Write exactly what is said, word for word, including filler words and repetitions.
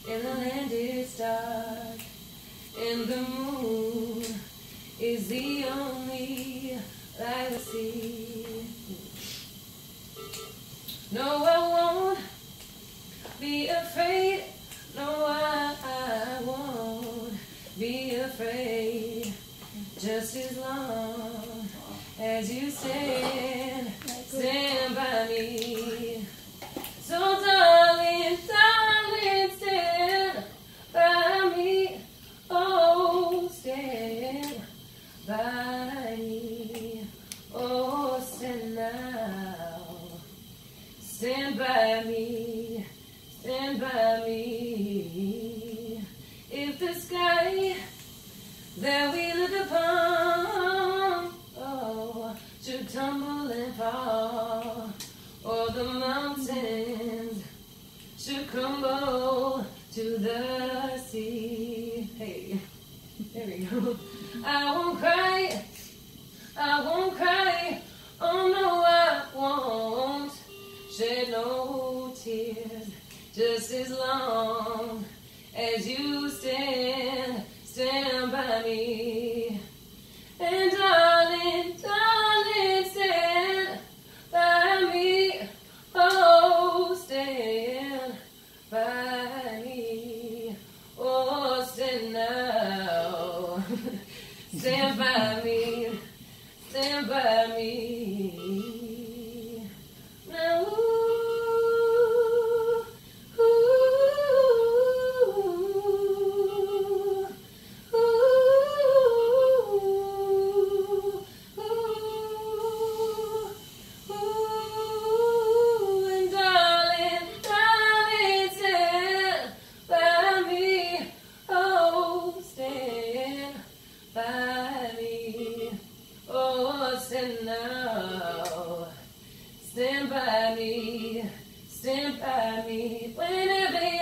and the land is dark, and the moon is the only light I see. No, I won't be afraid. No, I, I won't be afraid. Just as long as you stand, stand by me. So darling, darling, stand by me. Oh, stand by me. Oh, stand now. Stand by me. Stand by me. If the sky that we look upon, oh, should tumble and fall, or the mountains should crumble to the sea. Hey, there we go. I won't cry, I won't cry, oh no I won't shed no tears, just as long as you stand, stand by me. And darling, darling, stand by me. Oh, stand by me. Oh, stand now. Stand by me. Stand by me. Now, by me, oh, stand now, stand by me, stand by me, whenever